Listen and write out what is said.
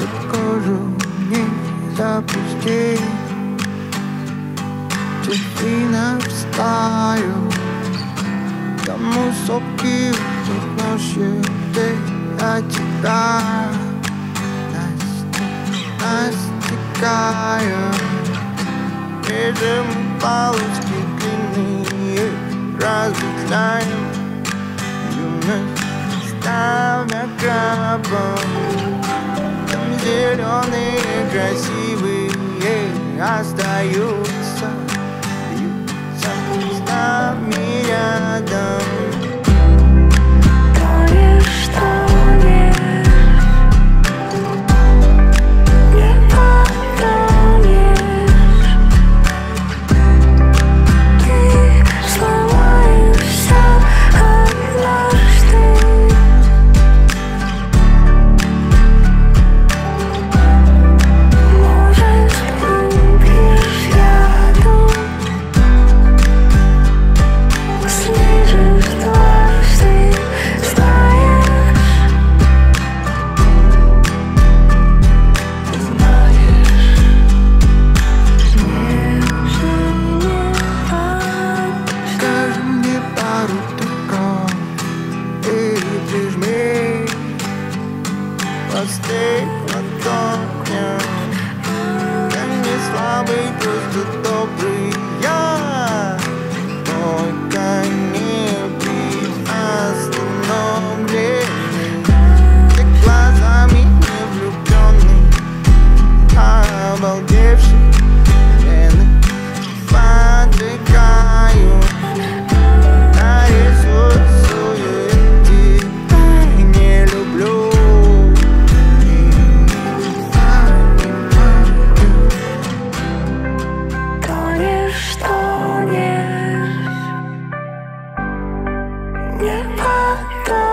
кожу не запустить. Дельфинов стаю, тому сопки носит от тебя. Настигая, режем палочки длинные, разветвляем юность, ставя крабом. Там зеленые красивые остаются, бьются с нами рядом. Остей ладонью, я не слабый, просто добрый я. Только не быть остановленный, ты глазами не влюбленный, обалдевший, вены поджигаю, нарисуют суеты, не люблю. Не потом.